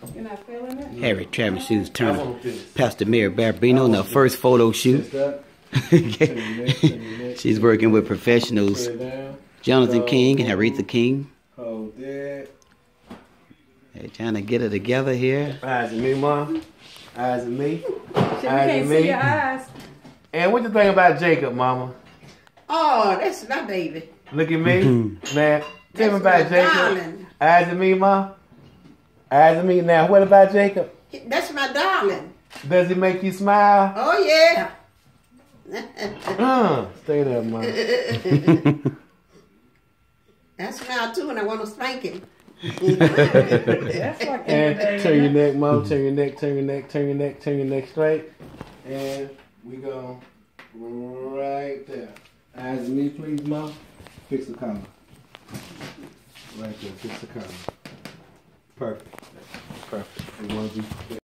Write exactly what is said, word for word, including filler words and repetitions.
You're not feeling it? Harry Travis Shoes turn Pastor Mary Barabino on the first photo shoot. She's working with professionals. Jonathan King and Aretha King. Hold that. They're trying to get it together here. Eyes at me, Mom. Eyes at me. Eyes can't see your eyes. And what you think about Jacob, Mama? Oh, that's my baby. Look at me. Now, tell me about Jacob. Darling. Eyes at me, Mom. Eyes at me. Now, what about Jacob? That's my darling. Does he make you smile? Oh, yeah. uh, stay there, Mom. I smile too, and I want to spank him. That's like And turn your neck, Mom. Turn your neck, turn your neck, turn your neck, turn your neck straight. And we go right there. Eyes at me, please, Mom. Fix the collar. Right there, fix the collar. Perfect. Perfect. We want to be